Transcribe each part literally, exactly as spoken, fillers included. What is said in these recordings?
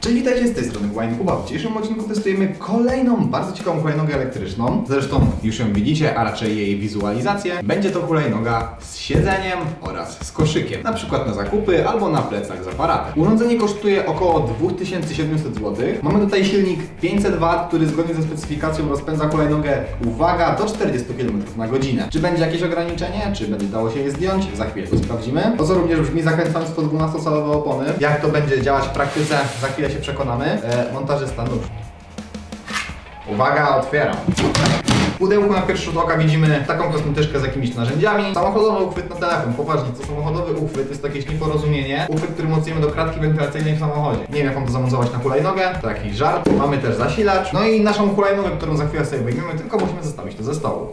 Cześć, witajcie, z tej strony Kuba Kuba. W dzisiejszym odcinku testujemy kolejną bardzo ciekawą hulajnogę elektryczną. Zresztą już ją widzicie, a raczej jej wizualizację. Będzie to hulajnoga z siedzeniem oraz z koszykiem. Na przykład na zakupy albo na plecach z aparatem. Urządzenie kosztuje około dwa tysiące siedemset złotych. Mamy tutaj silnik pięćset watów, który zgodnie ze specyfikacją rozpędza hulajnogę, uwaga, do czterdziestu kilometrów na godzinę. Czy będzie jakieś ograniczenie? Czy będzie dało się je zdjąć? Za chwilę to sprawdzimy. To co również brzmi zachęcająco, to dwunastocalowe opony. Jak to będzie działać w praktyce? Za chwilę się przekonamy. E, montażysta nóż. Uwaga, otwieram. W pudełku na pierwszy rzut oka widzimy taką kosmetyczkę z jakimiś narzędziami. Samochodowy uchwyt na telefon. Poważnie, to samochodowy uchwyt jest jakieś nieporozumienie. Uchwyt, który mocujemy do kratki wentylacyjnej w samochodzie. Nie wiem, jak mam to zamontować na hulajnogę. To jakiś żart. Mamy też zasilacz. No i naszą hulajnogę, którą za chwilę sobie wyjmiemy, tylko musimy zostawić to ze stołu.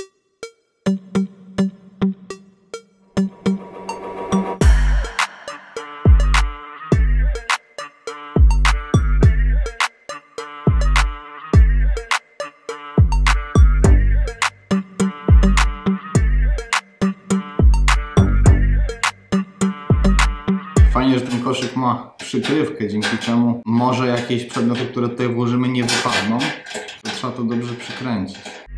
Fajnie, że ten koszyk ma przykrywkę, dzięki czemu może jakieś przedmioty, które tutaj włożymy, nie wypadną. To trzeba to dobrze przykręcić.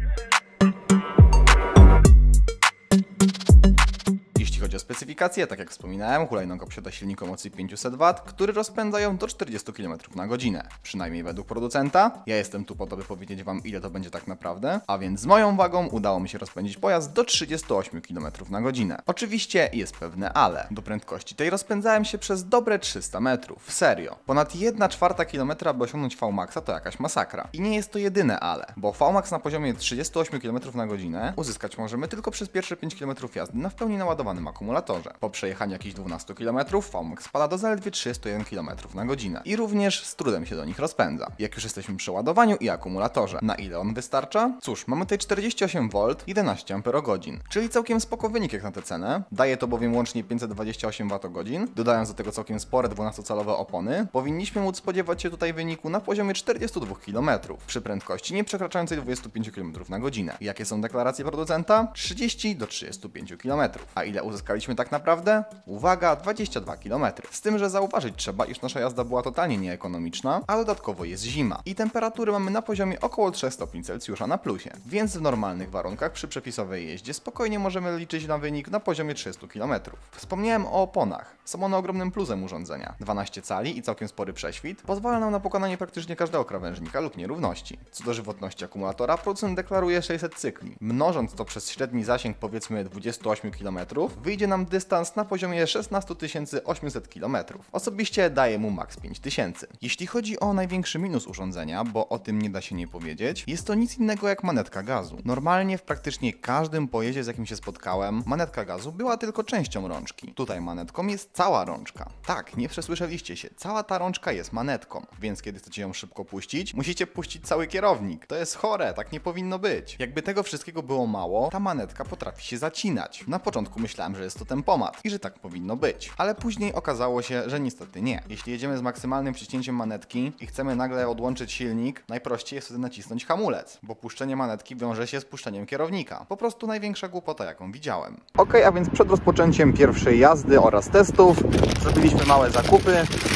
Jeśli chodzi o specyfikację, tak jak wspominałem, hulajnoga posiada silnik o mocy pięćset watów, który rozpędza ją do czterdziestu kilometrów na godzinę. Przynajmniej według producenta. Ja jestem tu po to, by powiedzieć wam, ile to będzie tak naprawdę. A więc z moją wagą udało mi się rozpędzić pojazd do trzydziestu ośmiu kilometrów na godzinę. Oczywiście jest pewne ale. Do prędkości tej rozpędzałem się przez dobre trzysta metrów. Serio. Ponad jedna czwarta kilometra, by osiągnąć V maxa, to jakaś masakra. I nie jest to jedyne ale. Bo V max na poziomie trzydziestu ośmiu kilometrów na godzinę uzyskać możemy tylko przez pierwsze pięć kilometrów jazdy na w pełni naładowanym akumulatorze. Po przejechaniu jakichś dwunastu kilometrów V max spada do zaledwie trzydziestu jeden kilometrów na godzinę. I również z trudem się do nich rozpędza. Jak już jesteśmy przy ładowaniu i akumulatorze. Na ile on wystarcza? Cóż, mamy tutaj czterdzieści osiem woltów, jedenaście amperogodzin. Czyli całkiem spoko wynik jak na tę cenę. Daje to bowiem łącznie pięćset dwadzieścia osiem watogodzin. Dodając do tego całkiem spore dwunastocalowe opony, powinniśmy móc spodziewać się tutaj wyniku na poziomie czterdziestu dwóch kilometrów. Przy prędkości nie przekraczającej dwudziestu pięciu kilometrów na godzinę. Jakie są deklaracje producenta? trzydzieści do trzydziestu pięciu kilometrów. A ile uzyskaliśmy tak naprawdę? Uwaga, dwadzieścia dwa kilometry. Z tym, że zauważyć trzeba, iż nasza jazda była totalnie nieekonomiczna, a dodatkowo jest zima. I temperatury mamy na poziomie około trzech stopni Celsjusza na plusie. Więc w normalnych warunkach przy przepisowej jeździe spokojnie możemy liczyć na wynik na poziomie trzystu kilometrów. Wspomniałem o oponach. Są one ogromnym plusem urządzenia. dwanaście cali i całkiem spory prześwit pozwala nam na pokonanie praktycznie każdego krawężnika lub nierówności. Co do żywotności akumulatora, producent deklaruje sześćset cykli. Mnożąc to przez średni zasięg powiedzmy dwudziestu ośmiu kilometrów, wyjdzie nam dystans na poziomie szesnastu tysięcy osiemset kilometrów. Osobiście daję mu maks pięć tysięcy. Jeśli chodzi o największy minus urządzenia, bo o tym nie da się nie powiedzieć, jest to nic innego jak manetka gazu. Normalnie w praktycznie każdym pojeździe, z jakim się spotkałem, manetka gazu była tylko częścią rączki. Tutaj manetką jest cała rączka. Tak, nie przesłyszeliście się, cała ta rączka jest manetką, więc kiedy chcecie ją szybko puścić, musicie puścić cały kierownik. To jest chore, tak nie powinno być. Jakby tego wszystkiego było mało, ta manetka potrafi się zacinać. Na początku myślałem, że jest to tempomat i że tak powinno być, ale później okazało się, że niestety nie. Jeśli jedziemy z maksymalnym przycięciem manetki i chcemy nagle odłączyć silnik, najprościej jest wtedy nacisnąć hamulec, bo puszczenie manetki wiąże się z puszczeniem kierownika. Po prostu największa głupota, jaką widziałem. Ok, a więc przed rozpoczęciem pierwszej jazdy oraz testów zrobiliśmy małe zakupy.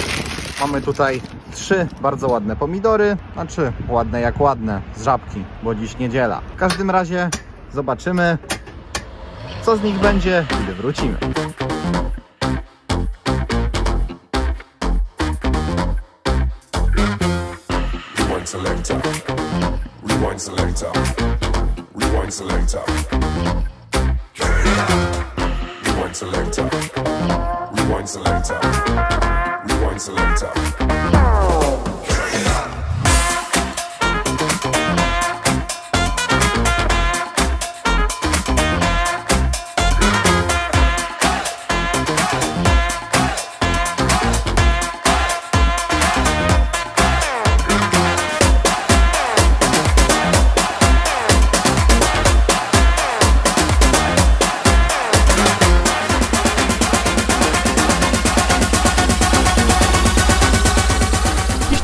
Mamy tutaj trzy bardzo ładne pomidory, znaczy ładne jak ładne, z Żabki, bo dziś niedziela. W każdym razie zobaczymy, co z nich będzie, gdy wrócimy. Rewind selector, rewind selector, rewind selector, rewind selector, rewind selector, rewind selector.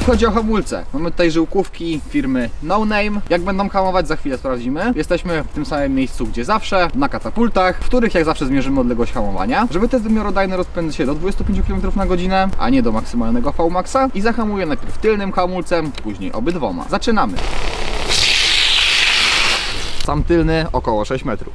Jeśli chodzi o hamulce, mamy tutaj żyłkówki firmy No Name. Jak będą hamować, za chwilę sprawdzimy. Jesteśmy w tym samym miejscu, gdzie zawsze, na katapultach, w których jak zawsze zmierzymy odległość hamowania. Żeby test wymiarodajny rozpędzi się do dwudziestu pięciu kilometrów na godzinę, a nie do maksymalnego V maxa i zahamuję najpierw tylnym hamulcem, później obydwoma. Zaczynamy. Sam tylny około sześć metrów.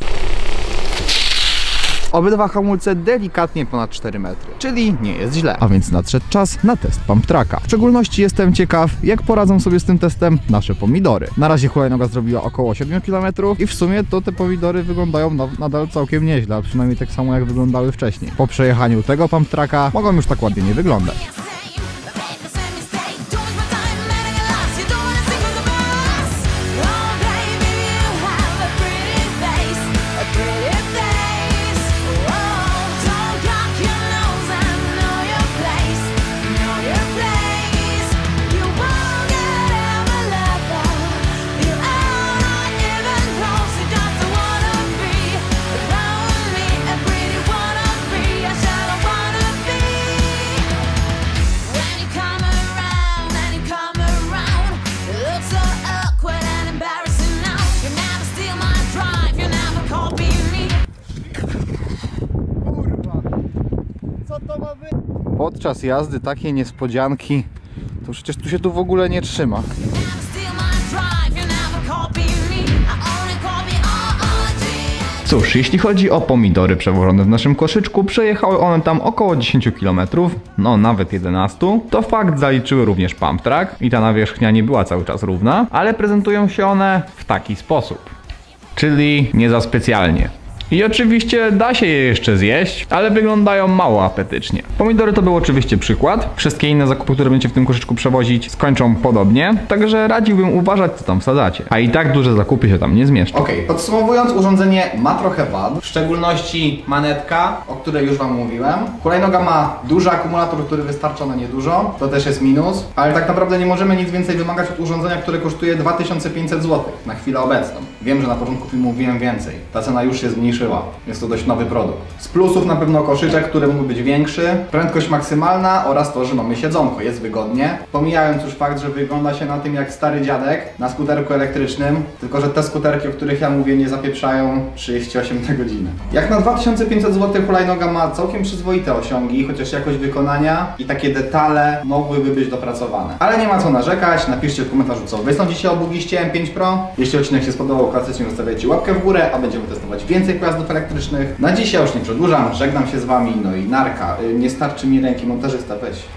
Obydwa hamulce delikatnie ponad cztery metry, czyli nie jest źle. A więc nadszedł czas na test pump tracka. W szczególności jestem ciekaw, jak poradzą sobie z tym testem nasze pomidory. Na razie hulajnoga zrobiła około siedmiu kilometrów i w sumie to te pomidory wyglądają na, nadal całkiem nieźle, a przynajmniej tak samo jak wyglądały wcześniej. Po przejechaniu tego pump tracka mogą już tak ładnie nie wyglądać. Podczas jazdy takie niespodzianki, to przecież tu się tu w ogóle nie trzyma. Cóż, jeśli chodzi o pomidory przewożone w naszym koszyczku, przejechały one tam około dziesięć kilometrów, no nawet jedenaście. To fakt, zaliczyły również pump track i ta nawierzchnia nie była cały czas równa, ale prezentują się one w taki sposób, czyli nie za specjalnie. I oczywiście da się je jeszcze zjeść, ale wyglądają mało apetycznie. Pomidory to był oczywiście przykład. Wszystkie inne zakupy, które będziecie w tym koszyczku przewozić, skończą podobnie. Także radziłbym uważać, co tam wsadzacie. A i tak duże zakupy się tam nie zmieszczą. Okej, okay, podsumowując, urządzenie ma trochę wad. W szczególności manetka, o której już wam mówiłem. Hulajnoga ma duży akumulator, który wystarcza na niedużo. To też jest minus. Ale tak naprawdę nie możemy nic więcej wymagać od urządzenia, które kosztuje dwa tysiące pięćset złotych na chwilę obecną. Wiem, że na początku filmu mówiłem więcej. Ta cena już się zmniejszyła. Jest to dość nowy produkt. Z plusów na pewno koszyczek, który mógł być większy, prędkość maksymalna oraz to, że mamy siedzonko, jest wygodnie. Pomijając już fakt, że wygląda się na tym jak stary dziadek na skuterku elektrycznym, tylko że te skuterki, o których ja mówię, nie zapieprzają trzydzieści osiem na godzinę. Jak na dwa tysiące pięćset złotych hulajnoga ma całkiem przyzwoite osiągi, chociaż jakość wykonania i takie detale mogłyby być dopracowane. Ale nie ma co narzekać, napiszcie w komentarzu, co wy sądzicie o Bugiście M pięć Pro. Jeśli odcinek się spodobał, klasycznie zostawiajcie łapkę w górę, a będziemy testować więcej pojazdów elektrycznych. Na dzisiaj już nie przedłużam, żegnam się z wami, no i narka. Nie starczy mi ręki montażysta, weź.